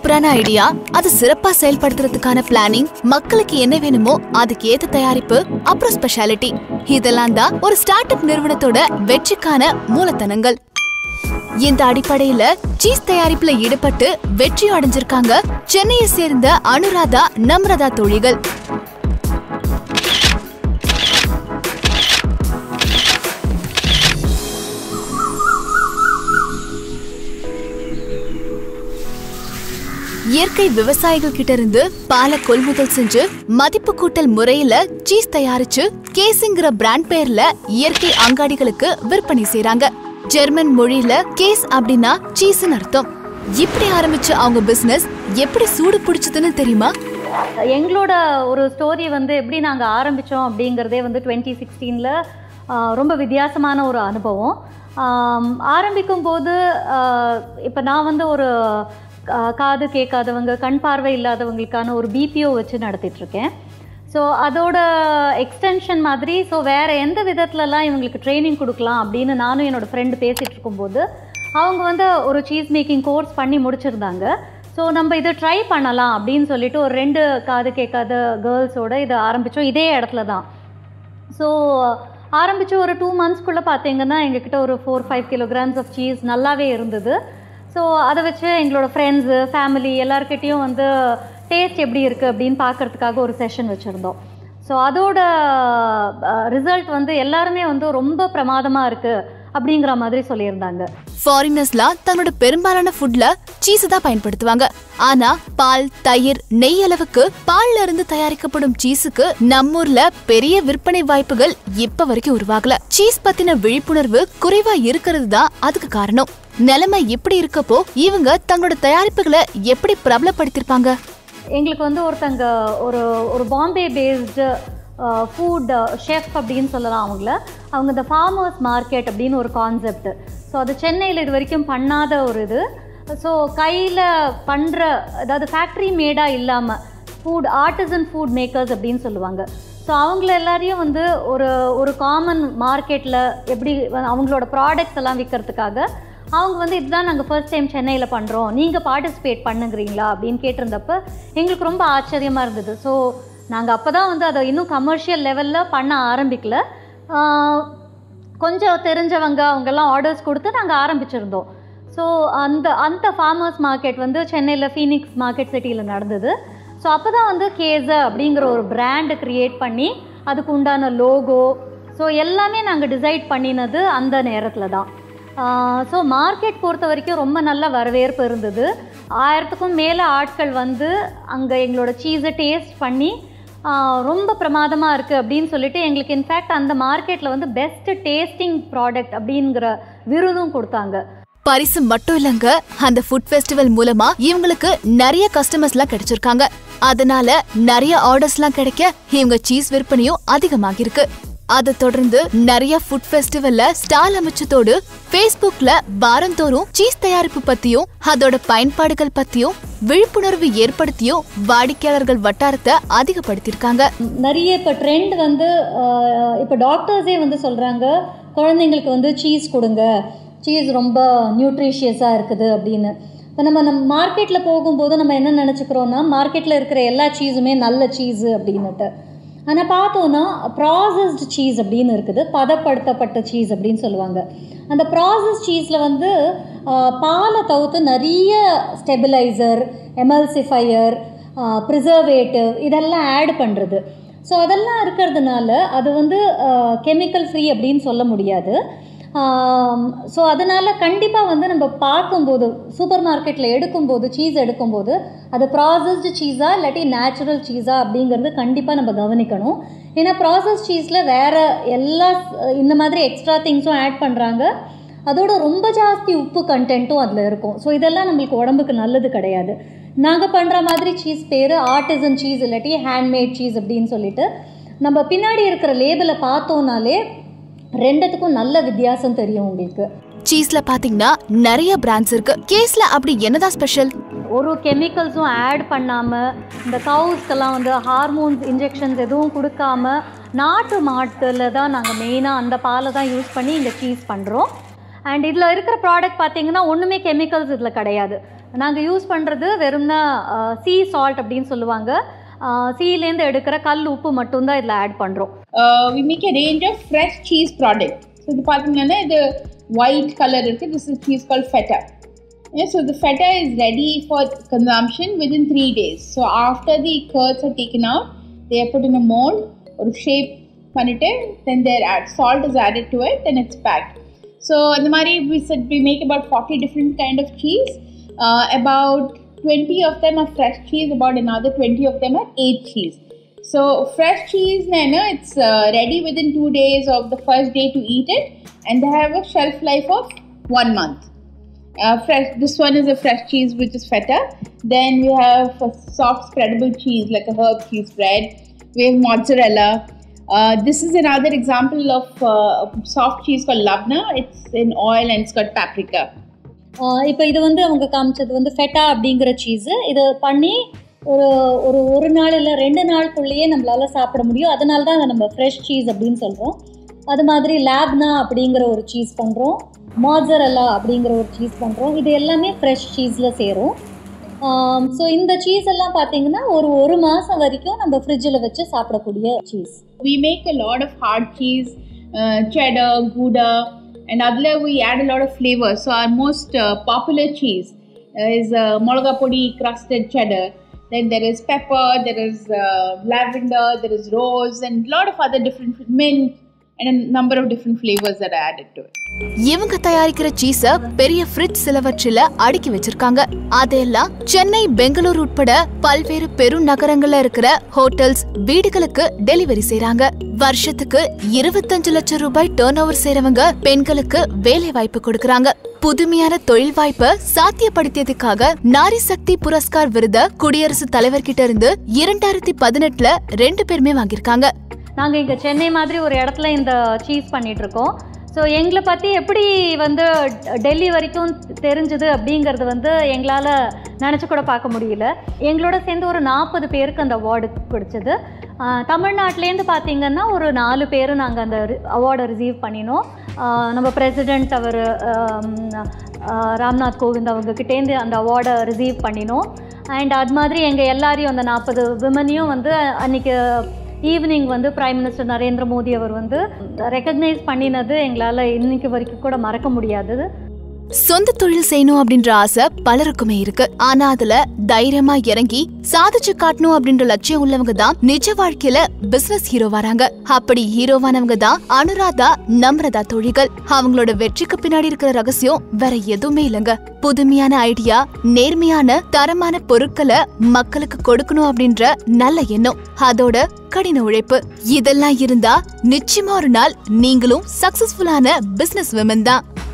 சூப்பரான ஐடியா, அது சிறப்பா செயல்படுத்துறதுக்கான பிளானிங், மக்களுக்கு என்ன வேணுமோ அதுக்கு ஏத்த தயாரிப்பு, அப்புறம் ஸ்பெஷாலிட்டி, இதெல்லாம் தான் ஒரு ஸ்டார்ட் அப் நிறுவனத்தோட வெற்றிக்கான மூலதனங்கள். இந்த அடிப்படையில சீஸ் தயாரிப்புல ஈடுபட்டு வெற்றி அடைஞ்சிருக்காங்க சென்னையை சேர்ந்த அனுராதா, நம்ரதா தோழிகள். இயற்கை விவசாயிகள் கிட்ட இருந்து பாலை கொள்முதல் செஞ்சு மதிப்பு கூட்டல் முறையில சீஸ் தயாரிச்சு கேஸ்ங்கிற பிராண்ட் பேர்ல இயற்கை அங்காடிகளுக்கு விற்பனை செய்றாங்க. ஜெர்மன் மொழியில கேஸ் அப்படின்னா சீஸ்னு அர்த்தம். இப்படி ஆரம்பிச்ச அவங்க பிசினஸ் எப்படி சூடு பிடிச்சதுன்னு தெரியுமா? எங்களோட ஒரு ஸ்டோரி எப்படி நாங்கள் ஆரம்பித்தோம் அப்படிங்கிறதே 2016 ரொம்ப வித்தியாசமான ஒரு அனுபவம். ஆரம்பிக்கும் போது இப்போ நான் ஒரு காது கேட்காதவங்க, கண் பார்வை இல்லாதவங்களுக்கான ஒரு பிபிஓ வச்சு நடத்திட்டுருக்கேன். ஸோ அதோட எக்ஸ்டென்ஷன் மாதிரி வேறு எந்த விதத்துலலாம் இவங்களுக்கு ட்ரைனிங் கொடுக்கலாம் அப்படின்னு நானும் என்னோடய ஃப்ரெண்டு பேசிகிட்டு இருக்கும்போது அவங்க ஒரு சீஸ் மேக்கிங் கோர்ஸ் பண்ணி முடிச்சிருந்தாங்க. ஸோ நம்ம இதை ட்ரை பண்ணலாம் அப்படின்னு சொல்லிட்டு ஒரு 2 காது கேட்காத கேர்ள்ஸோடு இதை ஆரம்பித்தோம், இதே இடத்துல தான். ஸோ ஆரம்பித்து ஒரு 2 monthsக்குள்ளே பார்த்தீங்கன்னா எங்ககிட்ட ஒரு 4-5 kilograms ஆஃப் சீஸ் நல்லாவே இருந்தது. ஸோ அதை வச்சு எங்களோட ஃப்ரெண்ட்ஸு, ஃபேமிலி எல்லாருக்கிட்டேயும் டேஸ்ட் எப்படி இருக்குது அப்படின்னு பார்க்குறதுக்காக ஒரு செஷன் வச்சுருந்தோம். ஸோ அதோட ரிசல்ட் எல்லாருமே ரொம்ப பிரமாதமாக இருக்குது அப்படிங்கிற மாதிரி சொல்லியிருந்தாங்க. ஃபாரினர்ஸ்லாம் தன்னோட பெரும்பாலான ஃபுட்ல சீஸ் தான் பயன்படுத்துவாங்க. ஆனா பால், தயிர், நெய் அளவுக்கு பால்ல இருந்து தயாரிக்கப்படும் சீஸுக்கு நம்மூர்ல பெரிய விற்பனை வாய்ப்புகள் இப்ப வரைக்கும் உருவாகல. சீஸ் பத்தின விழிப்புணர்வு குறைவா இருக்கிறது தான் அதுக்கு காரணம். நிலைமை எப்படி இருக்கப்போ இவங்க தங்களோட தயாரிப்புகளை எப்படி பிரபலப்படுத்திருப்பாங்க? எங்களுக்கு ஒருத்தங்க ஒரு பாம்பே பேஸ்டு ஃபுட் ஷெஃப் அப்படின்னு சொல்லலாம். அவங்க இந்த ஃபார்மர்ஸ் மார்க்கெட் அப்படின்னு ஒரு கான்செப்ட். ஸோ அது சென்னையில் இது வரைக்கும் பண்ணாத ஒரு இது. ஸோ கையில் பண்ணுற, அதாவது ஃபேக்ட்ரி மேடாக இல்லாமல் ஃபுட் ஆர்டிசன் ஃபுட் மேக்கர்ஸ் அப்படின்னு சொல்லுவாங்க. ஸோ அவங்கள எல்லாரையும் ஒரு காமன் மார்க்கெட்டில் எப்படி அவங்களோட ப்ராடக்ட்ஸ் எல்லாம் விற்கிறதுக்காக அவங்க இதுதான் நாங்கள் ஃபர்ஸ்ட் டைம் சென்னையில் பண்ணுறோம், நீங்கள் பார்ட்டிசிபேட் பண்ணுங்கிறீங்களா அப்படின்னு கேட்டிருந்தப்போ எங்களுக்கு ரொம்ப ஆச்சரியமாக இருந்தது. ஸோ நாங்கள் அப்போ தான் அதை இன்னும் கமர்ஷியல் லெவலில் பண்ண ஆரம்பிக்கல. கொஞ்சம் தெரிஞ்சவங்க அவங்கெல்லாம் ஆர்டர்ஸ் கொடுத்து நாங்கள் ஆரம்பிச்சிருந்தோம். ஸோ அந்த ஃபார்மர்ஸ் மார்க்கெட் சென்னையில் ஃபீனிக்ஸ் மார்க்கெட் சிட்டியில் நடந்தது. ஸோ அப்போ தான் கேஸை அப்படிங்கிற ஒரு பிராண்டு க்ரியேட் பண்ணி அதுக்கு உண்டான லோகோ எல்லாமே நாங்கள் டிசைட் பண்ணினது அந்த நேரத்தில் தான். ஸோ மார்க்கெட் பொறுத்த வரைக்கும் ரொம்ப நல்ல வரவேற்பு இருந்தது. 1000க்கும் மேலே ஆட்கள் அங்கே எங்களோட சீஸை டேஸ்ட் பண்ணி ரொம்ப பிரமாதமாக இருக்குது அப்படின்னு சொல்லிட்டு எங்களுக்கு இன்ஃபேக்ட் அந்த மார்க்கெட்டில் பெஸ்ட் டேஸ்டிங் ப்ராடக்ட் அப்படிங்கிற விருதும் கொடுத்தாங்க. பரிசு மட்டும் இல்லங்க, அந்த ஃபுட் ஃபெஸ்டிவல் மூலமா இவங்களுக்கு நிறைய கஸ்டமர்ஸ்லாம் கிடைச்சிருக்காங்க. அதனால நிறைய ஆர்டர்ஸ்லாம் கிடைக்க இவங்க சீஸ் விற்பனையும் அதிகமாகிருக்கு. அதை தொடர்ந்து நிறைய ஃபுட் ஃபெஸ்டிவல்ல ஸ்டால் அமைச்சதோடு ஃபேஸ்புக்ல வாரந்தோறும் சீஸ் தயாரிப்பு பத்தியும் அதோட பயன்பாடுகள் பத்தியும் விழிப்புணர்வு ஏற்படுத்தியும் வாடிக்கையாளர்கள் வட்டாரத்தை அதிகப்படுத்தியிருக்காங்க. நிறைய இப்போ ட்ரெண்ட் இப்போ டாக்டர்ஸே சொல்றாங்க, குழந்தைங்களுக்கு சீஸ் கொடுங்க, சீஸ் ரொம்ப நியூட்ரிஷியஸாக இருக்குது அப்படின்னு. இப்போ நம்ம மார்க்கெட்டில் போகும்போது நம்ம என்ன நினச்சிக்கிறோன்னா மார்க்கெட்டில் இருக்கிற எல்லா சீஸுமே நல்ல சீஸு அப்படின்னுட்டு. ஆனால் பார்த்தோன்னா ப்ராசஸ்டு சீஸ் அப்படின்னு இருக்குது, பதப்படுத்தப்பட்ட சீஸ் அப்படின்னு சொல்லுவாங்க. அந்த ப்ராசஸ் சீஸில் பாலை தவிர்த்து நிறைய ஸ்டெபிலைசர், எமல்சிஃபையர், ப்ரிசர்வேட்டிவ் இதெல்லாம் ஆட் பண்ணுறது. ஸோ அதெல்லாம் இருக்கிறதுனால அது கெமிக்கல் ஃப்ரீ அப்படின்னு சொல்ல முடியாது. ஸோ அதனால் கண்டிப்பாக நம்ம பார்க்கும்போது சூப்பர் மார்க்கெட்டில் எடுக்கும்போது சீஸ் எடுக்கும்போது அது ப்ராசஸ்டு சீஸா இல்லாட்டி நேச்சுரல் சீஸா அப்படிங்கிறது கண்டிப்பாக நம்ம கவனிக்கணும். ஏன்னா ப்ராசஸ் சீஸில் வேறு எல்லா இந்த மாதிரி எக்ஸ்ட்ரா திங்ஸும் ஆட் பண்ணுறாங்க. அதோட ரொம்ப ஜாஸ்தி உப்பு கண்டென்ட்டும் அதில் இருக்கும். ஸோ இதெல்லாம் நம்மளுக்கு உடம்புக்கு நல்லது கிடையாது. நாங்கள் பண்ணுற மாதிரி சீஸ் பேர் ஆர்டிசன் சீஸ் இல்லாட்டி ஹேண்ட்மேட் சீஸ் அப்படின்னு சொல்லிட்டு நம்ம பின்னாடி இருக்கிற லேபிளை பார்த்தோன்னாலே ரெண்டுத்துக்கும் நல்ல வித்தியாசம் தெரியும் உங்களுக்கு. சீஸ்ல பாத்தீங்கன்னா நிறைய பிராண்ட்ஸ் இருக்கு. கேஸ்ல அப்படி என்னதான் ஸ்பெஷல்? ஒரு கெமிக்கல்ஸும் ஆட் பண்ணாமல் இந்த கவுஸ்க்கெல்லாம் ஹார்மோன்ஸ் இன்ஜெக்ஷன்ஸ் எதுவும் கொடுக்காம நாட்டு மாட்டில் தான் நாங்கள் மெயினாக அந்த பாலை தான் யூஸ் பண்ணி இந்த சீஸ் பண்ணுறோம். அண்ட் இதில் இருக்கிற ப்ராடக்ட் பார்த்தீங்கன்னா ஒன்றுமே கெமிக்கல்ஸ் இதில் கிடையாது. நாங்கள் யூஸ் பண்ணுறது வெறும்னா சீ சால்ட் அப்படின்னு சொல்லுவாங்க. சீலேருந்து எடுக்கிற கல் உப்பு மட்டும்தான் இதில் ஆட் பண்ணுறோம். We make a range of fresh cheese product. So இது பார்த்தீங்கன்னா இது white color இருக்குது. This is cheese called feta. Yeah, so the feta is ready for consumption within 3 days. So after the curds are taken out, they are put in a mold or shape பண்ணிட்டு then salt is added to it and it's packed. So அந்த மாதிரி we said we make about 40 different kind of cheese. About 20 of them are fresh cheese, about another 20 of them are aged cheese. So fresh cheese, it's ready within 2 days of the first day to eat it, and they have a shelf life of 1 month. Fresh. This one is a fresh cheese, which is feta. Then we have a soft spreadable cheese like a herb cheese spread. We have mozzarella. This is another example of soft cheese called labna. It's in oil and it's got paprika. இப்போ இது வந்து அவங்க காமிச்சது வந்து Fattah அப்படிங்கிற cheese. இது பண்ணி ஒரு நாள் இல்லை 2 நாளுக்குள்ளேயே நம்மளால் சாப்பிட முடியும். அதனால தான் அதை நம்ம ஃப்ரெஷ் சீஸ் அப்படின்னு சொல்கிறோம். அது மாதிரி லேப்னா அப்படிங்கிற ஒரு சீஸ் பண்ணுறோம், மாட்சரெல்லா அப்படிங்கிற ஒரு சீஸ் பண்ணுறோம். இது எல்லாமே ஃப்ரெஷ் சீஸில் சேரும். ஸோ இந்த சீஸ் எல்லாம் பார்த்தீங்கன்னா ஒரு மாதம் வரைக்கும் நம்ம ஃப்ரிட்ஜில் வச்சு சாப்பிடக்கூடிய cheese. We make a lot of hard cheese, cheddar, gouda, and adla we add a lot of flavor. So our most popular cheese is molga podi crusted cheddar. Then there is pepper, there is lavender, there is rose, and a lot of other different mint and a number of different flavors that are added to it. இவங்க தயாரிக்கிற சீஸ பெரிய fridge சிலவற்றில அடுக்கி வச்சிருக்காங்க. அதெல்லாம் சென்னை, பெங்களூர் உட்பட பல்வேறு பெருநகரங்கள்ல இருக்கிற hotels, வீடுகளுக்கு டெலிவரி செய்றாங்க. வருஷத்துக்கு 25 லட்சம் ரூபாய் டர்ன் ஓவர் செய்றவங்க பெண்களுக்கு வேலை வாய்ப்பு கொடுக்கறாங்க. புதுமையான தொழில் வாய்ப்பை சாத்தியப்படுத்தியதுக்காக நாரி சக்தி புரஸ்கார் விருதை குடியரசுத் தலைவர்கிட்ட இருந்து 2018ல 2 பேருமே வாங்கியிருக்காங்க. நாங்கள் இங்கே சென்னை மாதிரி ஒரு இடத்துல இந்த சீஸ் பண்ணிகிட்ருக்கோம். ஸோ எங்களை பற்றி எப்படி வந்து டெல்லி வரைக்கும் தெரிஞ்சுது அப்படிங்கிறது வந்து எங்களால் நினச்சி கூட பார்க்க முடியல. எங்களோட சேர்ந்து ஒரு 40 பேருக்கு அந்த அவார்டு பிடிச்சது. தமிழ்நாட்டிலேருந்து பார்த்திங்கன்னா ஒரு 4 பேர் நாங்கள் அந்த அவார்டை ரிசீவ் பண்ணினோம். நம்ம பிரசிடெண்ட் அவர் ராம்நாத் கோவிந்த் அவங்கக்கிட்டேருந்து அந்த அவார்டை ரிசீவ் பண்ணினோம். அண்ட் அது மாதிரி எங்கள் எல்லாரையும் அந்த 40 விமனையும் வந்து அன்றைக்கி ஈவினிங் வந்து பிரைம் மினிஸ்டர் நரேந்திர மோடி அவர் வந்து ரெக்கக்னைஸ் பண்ணினது எங்களால் இன்னைக்கு வரைக்கும் கூட மறக்க முடியாதது. சொந்த தொழில் செய்யணும் அப்படின்ற ஆசை பலருக்குமே இருக்கு. ஆனா அதுல தைரியமா இறங்கி சாதிச்சு காட்டணும் அப்படின்ற லட்சியம் உள்ளவங்க தான் நிஜ வாழ்க்கையில பிசினஸ் ஹீரோ வராங்க. அப்படி ஹீரோவானவங்க தான் அனுராதா, நம்ரதா தோழிகள். அவங்களோட வெற்றிக்கு பின்னாடி இருக்கிற ரகசியம் வேற எதுவுமே இல்லங்க. புதுமையான ஐடியா, நேர்மையான தரமான பொருட்களை மக்களுக்கு கொடுக்கணும் அப்படின்ற நல்ல எண்ணம், அதோட கடின உழைப்பு. இதெல்லாம் இருந்தா நிச்சயமா ஒரு நாள் நீங்களும் சக்சஸ்ஃபுல்லான பிசினஸ் விமன் தான்.